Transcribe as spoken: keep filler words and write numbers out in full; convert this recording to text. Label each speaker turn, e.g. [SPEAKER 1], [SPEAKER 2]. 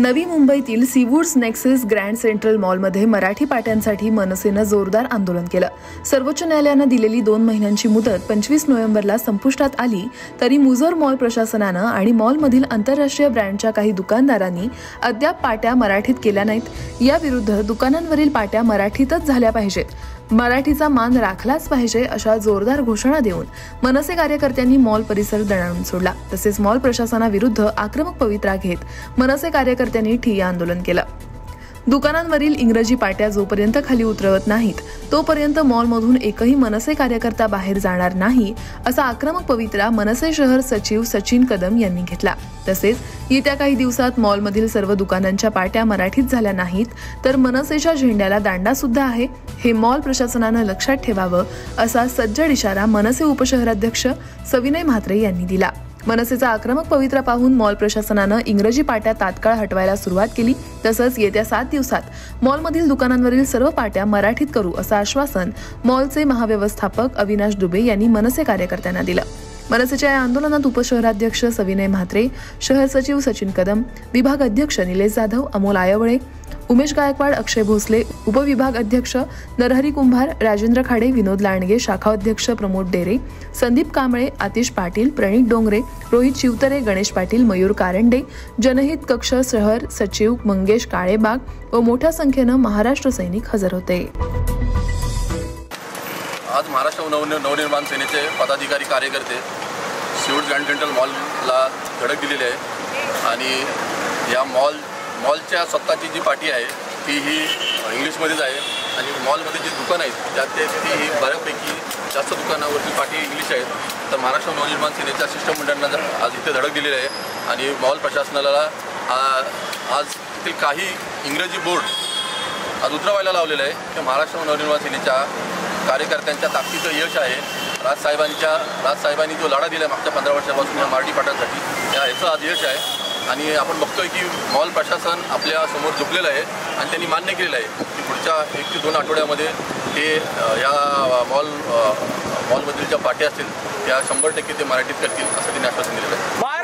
[SPEAKER 1] नवी मुंबईतील सीवूड्स nexus grand central मॉलमध्ये मराठी पाट्यांसाठी मनसेनं जोरदार आंदोलन केलं। सर्वोच्च न्यायालयानं दिलेली दोन महिन्यांची मुदत पंचवीस नोव्हेंबरला संपुष्टात आली तरी मुझर मॉल प्रशासनानं आणि मॉलमधील आंतरराष्ट्रीय ब्रँडच्या काही दुकानदारांनी अद्याप पाट्या मराठीत केल्या नाहीत। याविरुद्ध दुकानांवरील पाट्या मराठीतच झाल्या पाहिजेत, मराठीचा मान राखलाच पाहिजे अशा जोरदार घोषणा देऊन मनसे कार्यकर्त्यांनी मॉल परिसर दणाणून सोडला। तसेच मॉल प्रशासनाविरुद्ध आक्रमक पवित्रा घेत मनसे कार्यकर्त्यांनी ठिय्या आंदोलन केलं। दुकानांवरील इंग्रजी पाट्या जोपर्यंत खाली उतरवत नाहीत तोपर्यंत मॉलमधून एकही मनसे कार्यकर्ता बाहेर जाणार नाही असा आक्रमक पवित्रा मनसे शहर सचिव सचिन कदम यांनी घेतला। तसेच येत्या काही दिवसात मॉलमधील सर्व दुकानांच्या पाट्या मराठीत झाल्या नाहीत तर मनसेच्या झेंड्याला दांडा सुद्धा आहे, हे मॉल प्रशासनानं लक्षात ठेवावं असा सज्जड इशारा मनसे उपशहराध्यक्ष सविनय म्हात्रे यांनी दिला। मनसेचा आक्रमक पवित्रा पाहून मॉल प्रशासनानं इंग्रजी पाट्या तात्काळ हटवायला सुरुवात केली। तसंच येत्या सात दिवसात मॉलमधील दुकानांवरील सर्व पाट्या मराठीत करू असं आश्वासन मॉलचे महाव्यवस्थापक अविनाश दुबे यांनी मनसे कार्यकर्त्यांना दिलं। मनसेच्या या आंदोलनात उपशहराध्यक्ष सविनय म्हात्रे, शहर सचिव सचिन कदम, विभाग अध्यक्ष निलेश जाधव, अमोल आयवळे, उमेश गायकवाड, अक्षय भोसले, उपविभाग अध्यक्ष नरहरी कुंभार, राजेंद्र खाडे, विनोद लांडगे, शाखा अध्यक्ष प्रमोद डेरे, संदीप कांबळे, आतिश पाटील, प्रणित डोंगरे, रोहित शिवतरे, गणेश पाटील, मयूर कारंडे, जनहित कक्ष शहर सचिव मंगेश काळेबाग व मोठ्या संख्येनं महाराष्ट्र सैनिक हजर होते।
[SPEAKER 2] आज महाराष्ट्र नवनिर्माण सेनेचे पदाधिकारी कार्यकर्ते सीवूड्स ग्रँड सेंट्रल मॉलला धडक दिलेली आहे आणि या मॉल मॉलच्या स्वतःची जी पाटी आहे ती ही इंग्लिशमध्येच आहे आणि मॉलमध्ये जी दुकानं आहेत त्यात ते ती ही बऱ्यापैकी जास्त दुकानावरची पाटी इंग्लिश आहेत। तर महाराष्ट्र नवनिर्माण सेनेच्या शिष्टमंडळानं आज इथे धडक दिलेली आहे आणि मॉल प्रशासनाला आज येथील काही इंग्रजी बोर्ड आज उतरवायला लावलेलं आहे। ते महाराष्ट्र नवनिर्माण सेनेच्या कार्यकर्त्यांच्या ताकदीचं यश आहे। राजसाहेबांच्या राजसाहेबांनी जो लढा दिला मागच्या पंधरा वर्षापासून या मराठी पाट्यांसाठी त्या ह्याचं आज यश आहे आणि आपण बघतोय की मॉल प्रशासन आपल्या समोर झुकलेलं आहे आणि त्यांनी मान्य केलेलं आहे की पुढच्या एक ते दोन आठवड्यामध्ये ते या मॉल मॉलमधील ज्या पाट्या असतील त्या शंभर टक्के ते मराठीत करतील असं त्यांनी आश्वासन दिलेलं आहे।